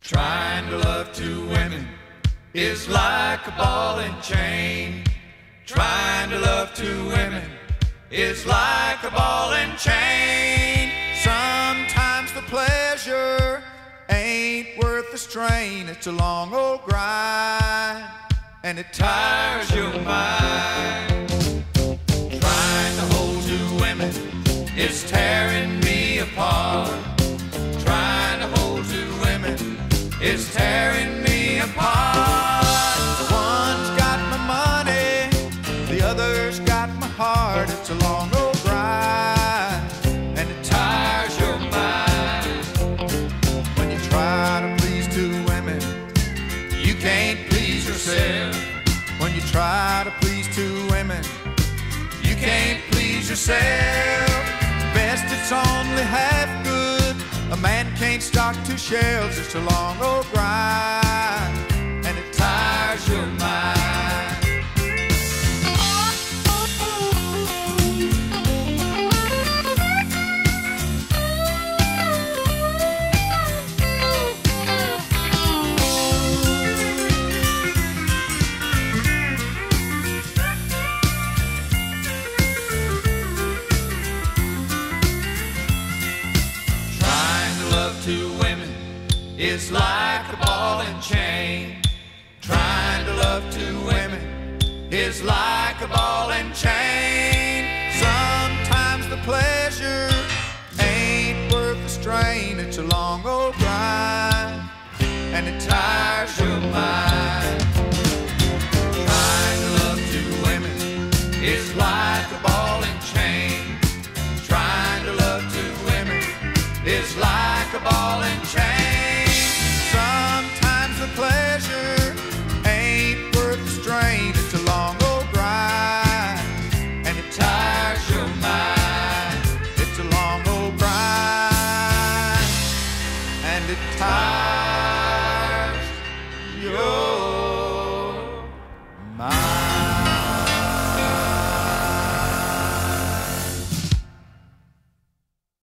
Trying to love two women is like a ball and chain. Trying to love two women is like a ball and chain. Sometimes the pleasure ain't worth the strain. It's a long old grind, and it tires your mind. Trying to hold two women is tearing me apart. Trying to hold two women is tearing me apart. One's got my money, the other's got my heart. It's a long old grind, and it tires your mind. When you try to please two women, you can't please yourself. When you try to please two women, you can't please yourself. Best it's only half good. A man can't stock two shelves. It's a long old grind, and it tires your mind. Two women is like a ball and chain. Trying to love two women is like a ball and chain. Sometimes the pleasure ain't worth the strain. It's a long old grind, and it tires your mind. Trying to love two women is like a ball and chain. Trying to love two women is like a ball and chain. Sometimes the pleasure ain't worth the strain. It's a long old grind, and it tires your mind. It's a long old grind, and it tires